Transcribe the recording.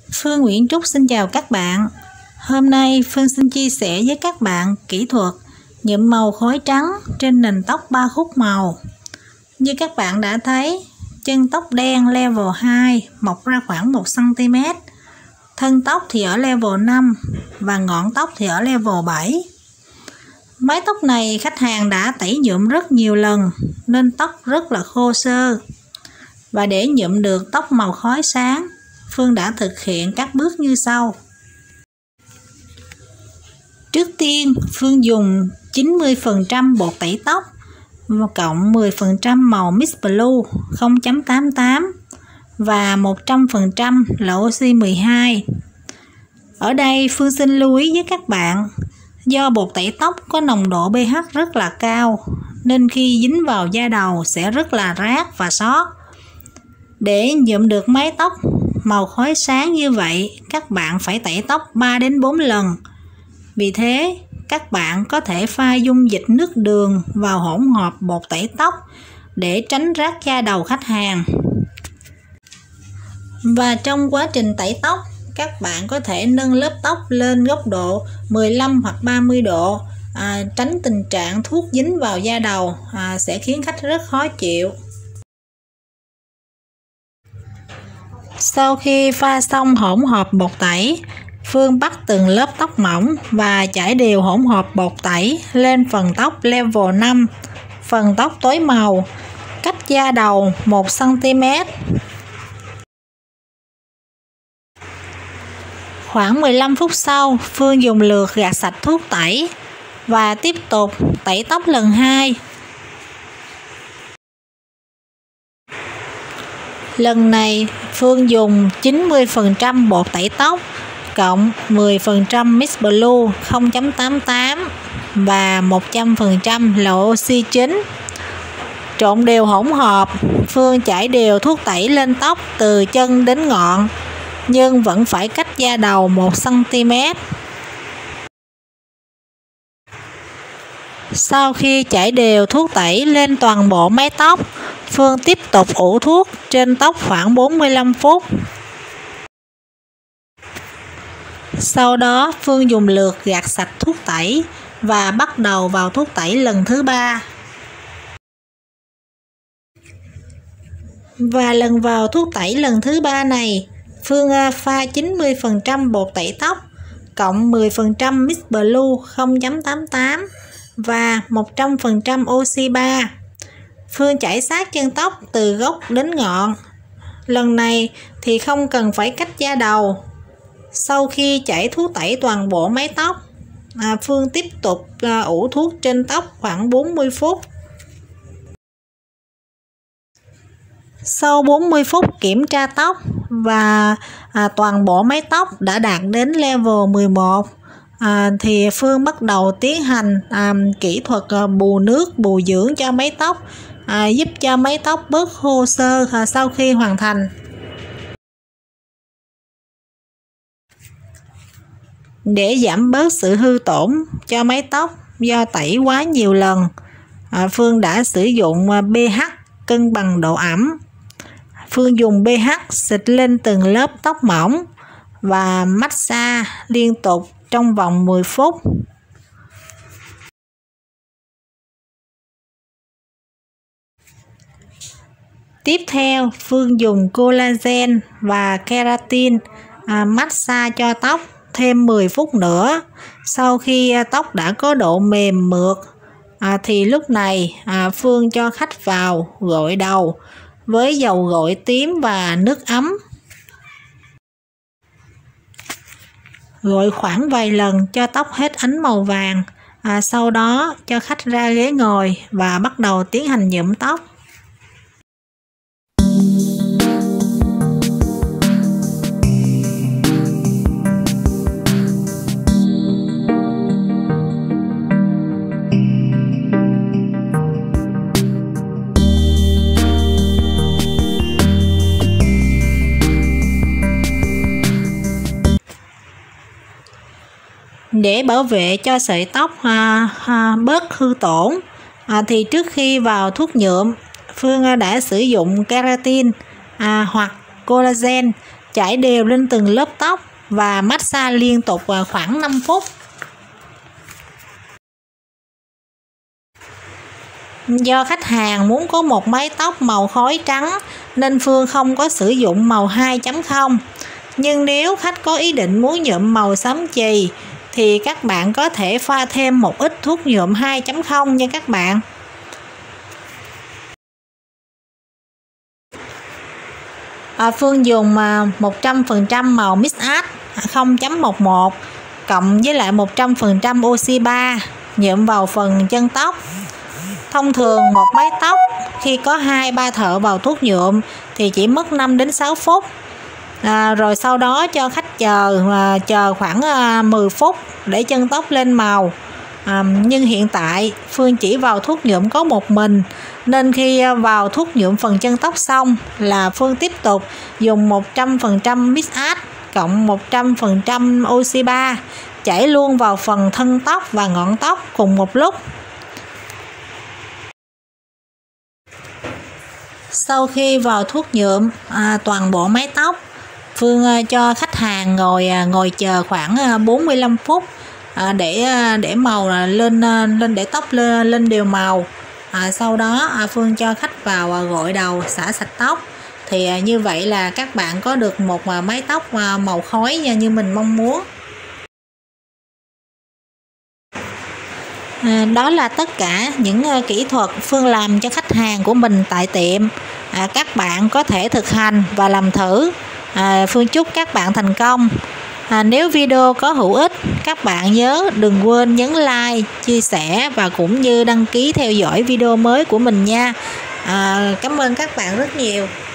Phương Nguyễn Trúc xin chào các bạn. Hôm nay Phương xin chia sẻ với các bạn kỹ thuật nhuộm màu khói trắng trên nền tóc 3 khúc màu. Như các bạn đã thấy, chân tóc đen level 2 mọc ra khoảng 1 cm, thân tóc thì ở level 5 và ngọn tóc thì ở level 7. Mái tóc này khách hàng đã tẩy nhuộm rất nhiều lần nên tóc rất là khô xơ. Và để nhuộm được tóc màu khói sáng, Phương đã thực hiện các bước như sau. Trước tiên, Phương dùng 90% bột tẩy tóc cộng 10% màu Mist Blue 0.88 và 100% là oxy 12. Ở đây Phương xin lưu ý với các bạn, do bột tẩy tóc có nồng độ pH rất là cao nên khi dính vào da đầu sẽ rất là rát và xót. Để nhuộm được mái tóc màu khói sáng như vậy, các bạn phải tẩy tóc 3 đến 4 lần. Vì thế, các bạn có thể pha dung dịch nước đường vào hỗn hợp bột tẩy tóc để tránh rát da đầu khách hàng. Và trong quá trình tẩy tóc, các bạn có thể nâng lớp tóc lên góc độ 15 hoặc 30 độ, tránh tình trạng thuốc dính vào da đầu sẽ khiến khách rất khó chịu. Sau khi pha xong hỗn hợp bột tẩy, Phương bắt từng lớp tóc mỏng và chảy đều hỗn hợp bột tẩy lên phần tóc level 5, phần tóc tối màu, cách da đầu 1 cm. Khoảng 15 phút sau, Phương dùng lược gạt sạch thuốc tẩy và tiếp tục tẩy tóc lần 2. Lần này, Phương dùng 90% bột tẩy tóc cộng 10% Mist Blue 0.88 và 100% là oxy 9. Trộn đều hỗn hợp, Phương chảy đều thuốc tẩy lên tóc từ chân đến ngọn, nhưng vẫn phải cách da đầu 1 cm. Sau khi chảy đều thuốc tẩy lên toàn bộ mái tóc, Phương tiếp tục ủ thuốc trên tóc khoảng 45 phút. Sau đó, Phương dùng lược gạt sạch thuốc tẩy và bắt đầu vào thuốc tẩy lần thứ 3. Và lần vào thuốc tẩy lần thứ 3 này, Phương pha 90% bột tẩy tóc cộng 10% Mist Blue 0.88 và 100% oxy 3. Phương chảy sát chân tóc từ gốc đến ngọn. Lần này thì không cần phải cách da đầu. Sau khi chảy thuốc tẩy toàn bộ mái tóc, Phương tiếp tục ủ thuốc trên tóc khoảng 40 phút. Sau 40 phút kiểm tra tóc và toàn bộ mái tóc đã đạt đến level 11, thì Phương bắt đầu tiến hành kỹ thuật bù nước, bù dưỡng cho mái tóc, giúp cho mái tóc bớt khô xơ sau khi hoàn thành. Để giảm bớt sự hư tổn cho mái tóc do tẩy quá nhiều lần, Phương đã sử dụng pH cân bằng độ ẩm. Phương dùng pH xịt lên từng lớp tóc mỏng và massage liên tục trong vòng 10 phút. Tiếp theo, Phương dùng collagen và keratin massage cho tóc thêm 10 phút nữa. Sau khi tóc đã có độ mềm mượt, thì lúc này Phương cho khách vào gội đầu với dầu gội tím và nước ấm. Gội khoảng vài lần cho tóc hết ánh màu vàng. Sau đó cho khách ra ghế ngồi và bắt đầu tiến hành nhuộm tóc. Để bảo vệ cho sợi tóc bớt hư tổn, thì trước khi vào thuốc nhuộm, Phương đã sử dụng keratin hoặc collagen chải đều lên từng lớp tóc và massage liên tục khoảng 5 phút. Do khách hàng muốn có một mái tóc màu khói trắng nên Phương không có sử dụng màu 2.0. Nhưng nếu khách có ý định muốn nhuộm màu xám chì thì các bạn có thể pha thêm một ít thuốc nhuộm 2.0 nha các bạn. Phương dùng 100% màu Mix Art 0.11 cộng với lại 100% oxy 3 nhuộm vào phần chân tóc. Thông thường một mái tóc khi có 2-3 thợ vào thuốc nhuộm thì chỉ mất 5 đến 6 phút. Rồi sau đó cho khách chờ khoảng 10 phút để chân tóc lên màu. Nhưng hiện tại Phương chỉ vào thuốc nhuộm có một mình, nên khi vào thuốc nhuộm phần chân tóc xong là Phương tiếp tục dùng 100% Mix Art cộng 100% oxy 3 chảy luôn vào phần thân tóc và ngọn tóc cùng một lúc. Sau khi vào thuốc nhuộm toàn bộ mái tóc, Phương cho khách hàng ngồi chờ khoảng 45 phút để màu lên để tóc lên đều màu. Sau đó Phương cho khách vào gội đầu, xả sạch tóc. Thì như vậy là các bạn có được một mái tóc màu khói như mình mong muốn. Đó là tất cả những kỹ thuật Phương làm cho khách hàng của mình tại tiệm. Các bạn có thể thực hành và làm thử. Phương chúc các bạn thành công. Nếu video có hữu ích, các bạn nhớ đừng quên nhấn like, chia sẻ và cũng như đăng ký theo dõi video mới của mình nha. Cảm ơn các bạn rất nhiều.